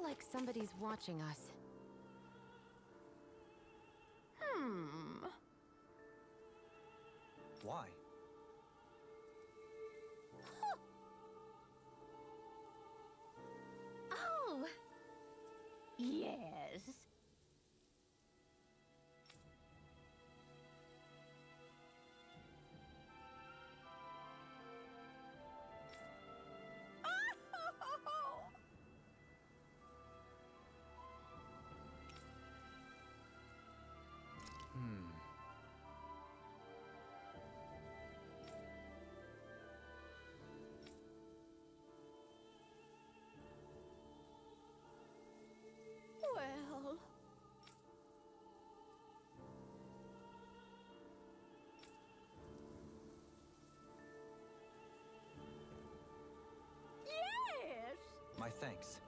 feel like somebody's watching us. Why? Oh! Yes. Well... Yes! My thanks.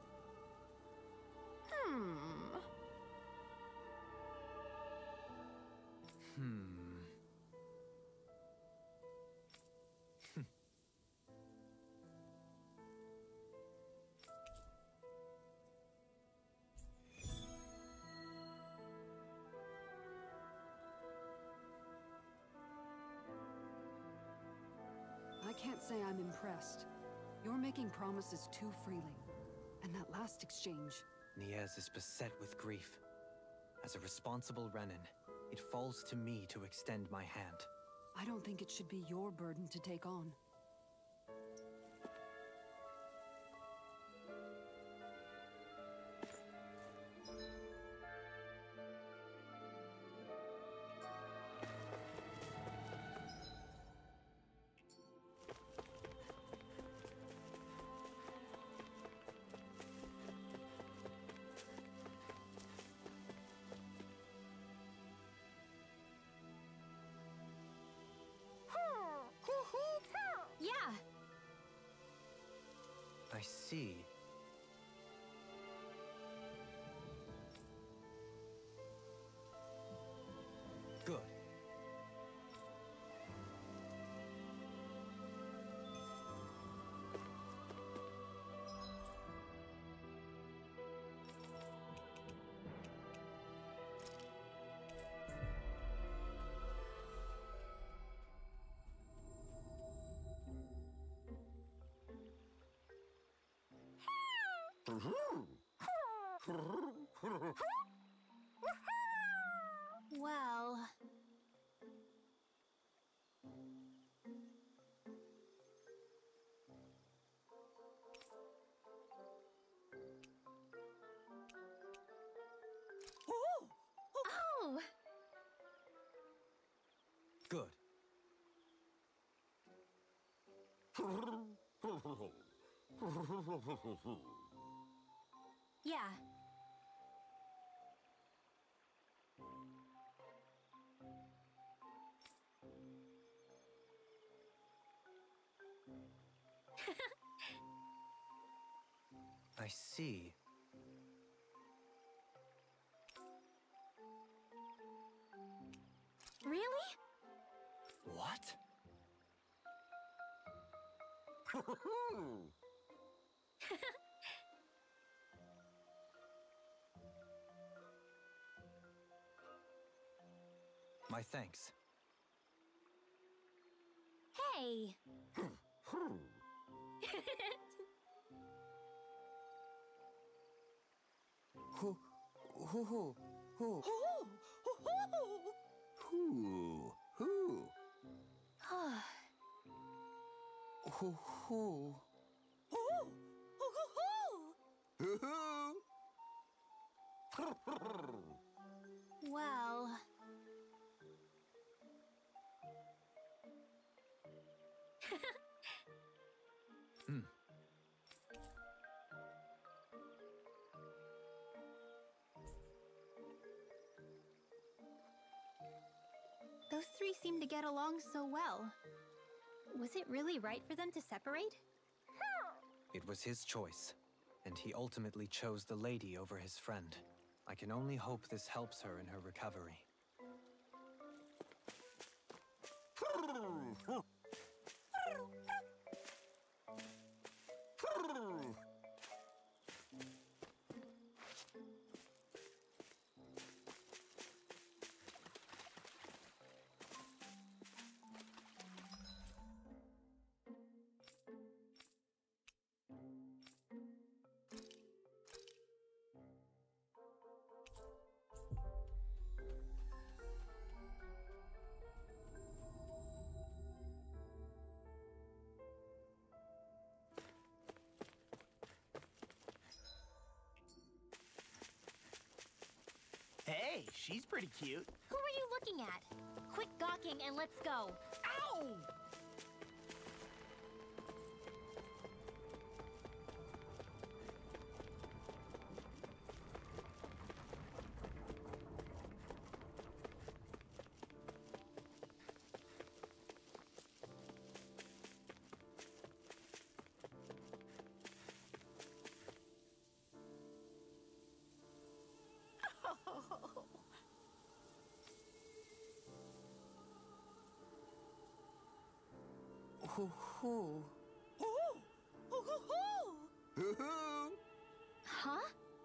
I can't say I'm impressed. You're making promises too freely. And that last exchange... Niez is beset with grief. As a responsible Renin, it falls to me to extend my hand. I don't think it should be your burden to take on. Yeah! I see. Good. Well... Oh! Good. Yeah. I see. Really? What? My thanks. Hey! Who? Who? Well... Those three seem to get along so well. Was it really right for them to separate? It was his choice, and he ultimately chose the lady over his friend. I can only hope this helps her in her recovery. she's pretty cute. Who are you looking at? Quit gawking and let's go. Ow! Hoo-hoo. Ooh! Hoo-hoo! Huh?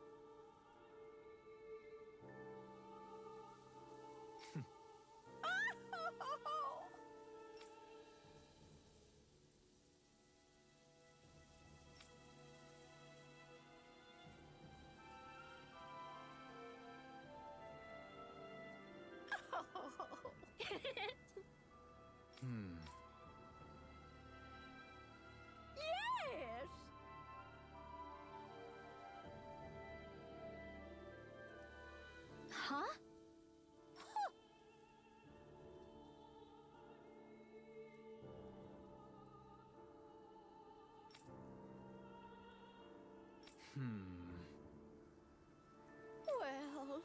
Hmm. Yes! Huh? Hmm. Well...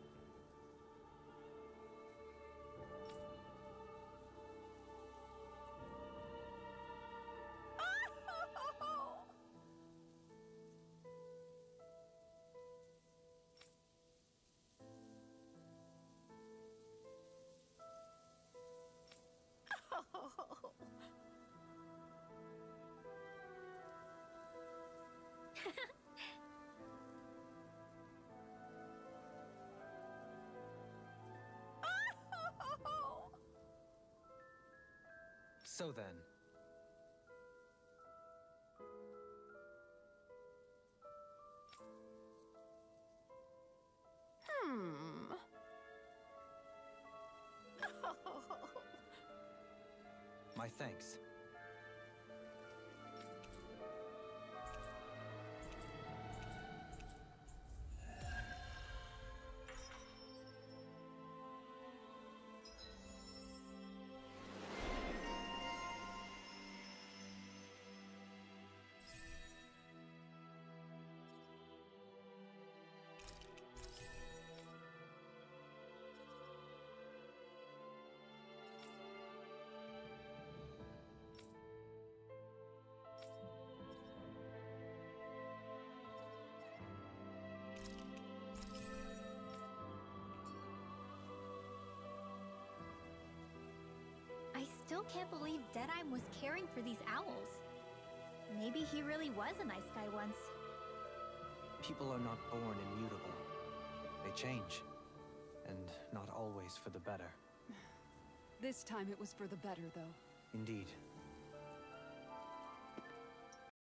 So then, Hmm. my thanks. I still can't believe Deadeye was caring for these owls. Maybe he really was a nice guy once. People are not born immutable. They change. And not always for the better. This time it was for the better, though. Indeed.